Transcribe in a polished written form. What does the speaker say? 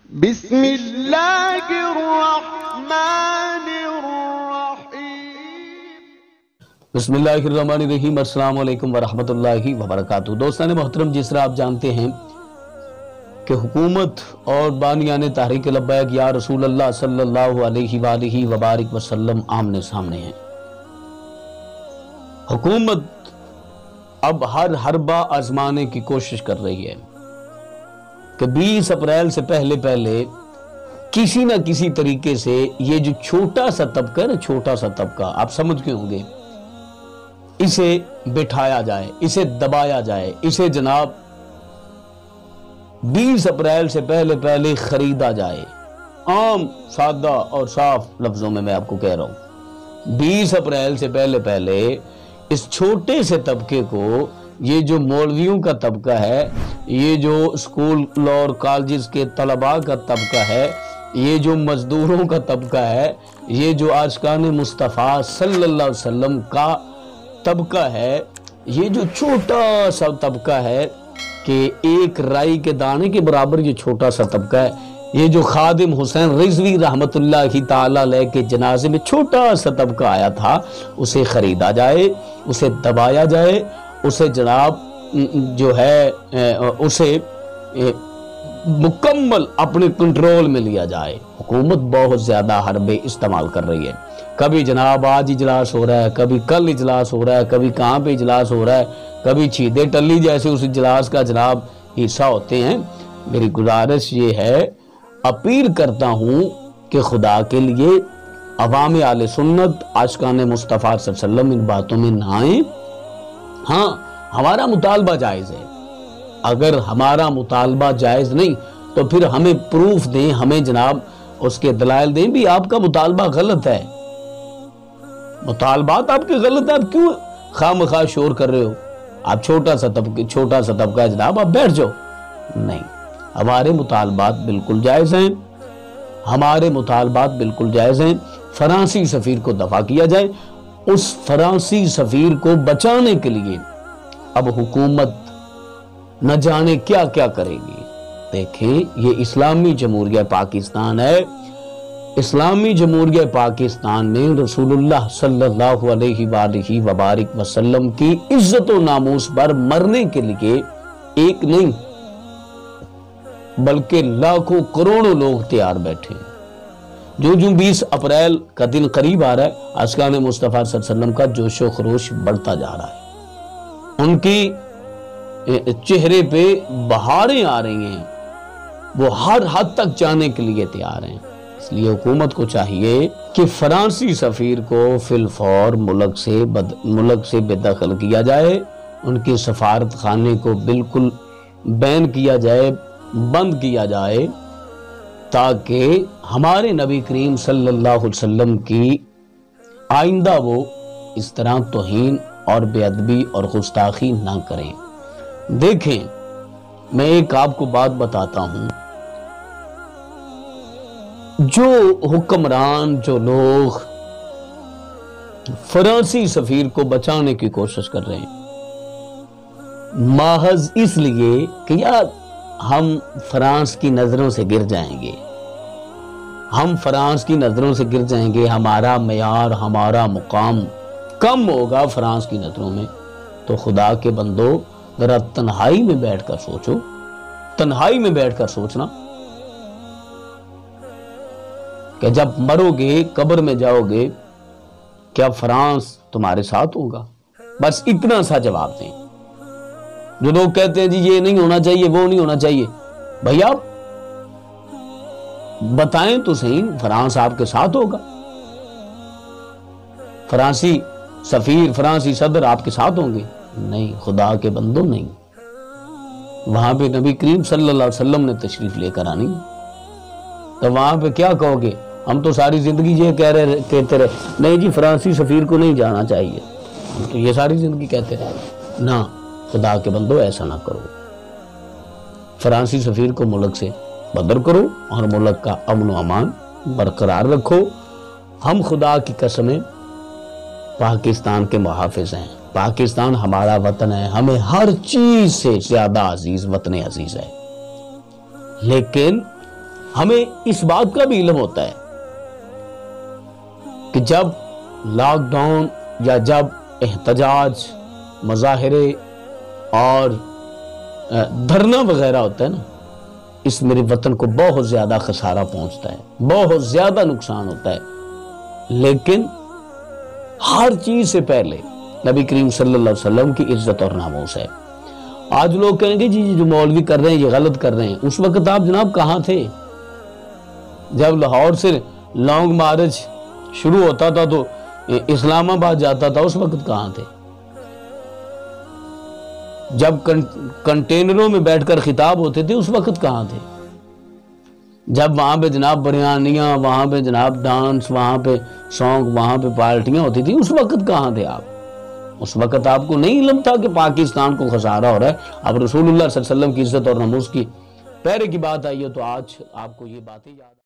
بسم اللہ الرحمن الرحیم۔ بسم اللہ الرحمن الرحیم۔ السلام علیکم ورحمۃ اللہ وبرکاتہ۔ دوستان محترم، جس طرح آپ جانتے ہیں کہ حکومت اور بانیان تحریک لبیک یا رسول اللہ صلی اللہ علیہ وآلہ وبارک وسلم آمنے سامنے ہیں۔ حکومت اب ہر حربہ آزمانے کی کوشش کر رہی ہے کہ 20 اپریل سے پہلے کسی نہ کسی طریقے سے یہ جو چھوٹا سا طبقہ آپ سمجھ کے ہوں گے، اسے بٹھایا جائے، اسے دبایا جائے، اسے جناب 20 اپریل سے پہلے خریدا جائے۔ عام سادہ اور صاف لفظوں میں آپ کو کہہ رہا ہوں، 20 اپریل سے پہلے اس چھوٹے سے طبقے کو، یہ جو مولویوں کا طبقہ ہے، یہ جو اسکول اور کالجز کے طلباء کا طبقہ ہے، یہ جو مزدوروں کا طبقہ ہے، یہ جو عاشقان مصطفیٰ صلی اللہ علیہ وسلم کا طبقہ ہے، یہ جو چھوٹا سا طبقہ ہے کہ ایک رائی کے دانے کے برابر یہ چھوٹا سا طبقہ ہے، یہ جو خادم حسین رضوی رحمت اللہ تعالی علیہ کے جنازے میں چھوٹا سا طبقہ آیا تھا، اسے خریدا جائے، اسے دبایا جائے، اسے جناب جو ہے اسے مکمل اپنے کنٹرول میں لیا جائے۔ حکومت بہت زیادہ حربے استعمال کر رہی ہے، کبھی جناب آج اجلاس ہو رہا ہے، کبھی کل اجلاس ہو رہا ہے، کبھی کہاں پہ اجلاس ہو رہا ہے، کبھی چھیدے ٹلی جیسے اس اجلاس کا جناب حصہ ہوتے ہیں۔ میری گزارش یہ ہے، اپیل کرتا ہوں کہ خدا کے لیے عوام اہل سنت، عاشقان مصطفیٰ صلی اللہ علیہ وسلم ان باتوں میں نہ آئیں۔ ہاں، ہمارا مطالبہ جائز ہے، اگر ہمارا مطالبہ جائز نہیں تو پھر ہمیں پروف دیں، ہمیں جناب اس کے دلائل دیں بھی آپ کا مطالبہ غلط ہے، مطالبات آپ کے غلط ہیں، آپ کیوں خواہ مخواہ شور کر رہے ہو؟ آپ چھوٹا سا طبقہ ہے جناب، آپ بیٹھ جاؤ۔ نہیں، ہمارے مطالبات بالکل جائز ہیں، ہمارے مطالبات بالکل جائز ہیں۔ فرانسی سفیر کو دفع کیا جائے، اس فرانسی سفیر کو بچانے کے لیے اب حکومت نہ جانے کیا کیا کرے گی۔ دیکھیں، یہ اسلامی جمہوریہ پاکستان ہے، اسلامی جمہوریہ پاکستان میں رسول اللہ صلی اللہ علیہ وآلہ وبارک وسلم کی عزت و ناموس پر مرنے کے لیے ایک نہیں بلکہ لاکھوں کروڑوں لوگ تیار بیٹھے ہیں۔ جو 20 اپریل کا دن قریب آ رہا ہے، عاشقان مصطفیٰ صلی اللہ علیہ وسلم کا جوش و خروش بڑھتا جا رہا ہے، ان کی چہرے پہ بہاریں آ رہی ہیں، وہ ہر حد تک جانے کے لیے تیار ہیں۔ اس لیے حکومت کو چاہیے کہ فرانسی سفیر کو فی الفور ملک سے بے دخل کیا جائے، ان کے سفارت خانے کو بالکل بین کیا جائے، بند کیا جائے، تاکہ ہمارے نبی کریم صلی اللہ علیہ وسلم کی آئندہ وہ اس طرح توہین اور بے ادبی اور گستاخی نہ کریں۔ دیکھیں، میں ایک آپ کو بات بتاتا ہوں، جو حکمران، جو لوگ فرانسی سفیر کو بچانے کی کوشش کر رہے ہیں محض اس لیے کہ یار ہم فرانس کی نظروں سے گر جائیں گے، ہم فرانس کی نظروں سے گر جائیں گے، ہمارا معیار، ہمارا مقام کم ہوگا فرانس کی نظروں میں، تو خدا کے بندو ذرا تنہائی میں بیٹھ کر سوچو، تنہائی میں بیٹھ کر سوچنا کہ جب مرو گے، قبر میں جاؤ گے، کیا فرانس تمہارے ساتھ ہوگا؟ بس اتنا سا جواب دیں۔ جو لوگ کہتے ہیں جی یہ نہیں ہونا چاہیے، وہ نہیں ہونا چاہیے، بھیا بتائیں تو صحیح، فرانس آپ کے ساتھ ہوگا؟ فرانسی سفیر، فرانسی صدر آپ کے ساتھ ہوں گے؟ نہیں، خدا کے بندوں، نہیں۔ وہاں پہ نبی کریم صلی اللہ علیہ وسلم نے تشریف لے کر آنی، تو وہاں پہ کیا کہو گے؟ ہم تو ساری زندگی یہ کہتے رہے نہیں جی فرانسی سفیر کو نہیں جانا چاہیے، ہم تو یہ ساری زندگی کہتے رہے۔ نہ، خدا کے بندو ایسا نہ کرو، فرانسی سفیر کو ملک سے بدر کرو اور ملک کا امن و امان برقرار رکھو۔ ہم خدا کی قسمیں پاکستان کے محافظ ہیں، پاکستان ہمارا وطن ہے، ہمیں ہر چیز سے زیادہ عزیز وطن عزیز ہے، لیکن ہمیں اس بات کا بھی علم ہوتا ہے کہ جب لاک ڈاؤن یا جب احتجاج، مظاہرے اور دھرنا وغیرہ ہوتا ہے نا، اس میرے وطن کو بہت زیادہ خسارہ پہنچتا ہے، بہت زیادہ نقصان ہوتا ہے، لیکن ہر چیز سے پہلے نبی کریم صلی اللہ علیہ وسلم کی عزت اور ناموس ہے۔ آج لوگ کہیں گے جی جو مولوی کر رہے ہیں یہ غلط کر رہے ہیں، اس وقت آپ جناب کہاں تھے؟ جب لاہور سے لانگ مارچ شروع ہوتا تھا تو اسلام آباد جاتا تھا، اس وقت کہاں تھے؟ جب کنٹینروں میں بیٹھ کر خطاب ہوتے تھے اس وقت کہاں تھے؟ جب وہاں پہ جناب بریانیاں، وہاں پہ جناب ڈانس، وہاں پہ سانگ، وہاں پہ پارٹیاں ہوتی تھی، اس وقت کہاں تھے آپ؟ اس وقت آپ کو نہیں علم تھا کہ پاکستان کو خسارہ ہو رہا ہے۔ اب رسول اللہ صلی اللہ علیہ وسلم کی عزت اور ناموس کی پہرے کی بات آئی ہے تو آج آپ کو یہ باتیں یاد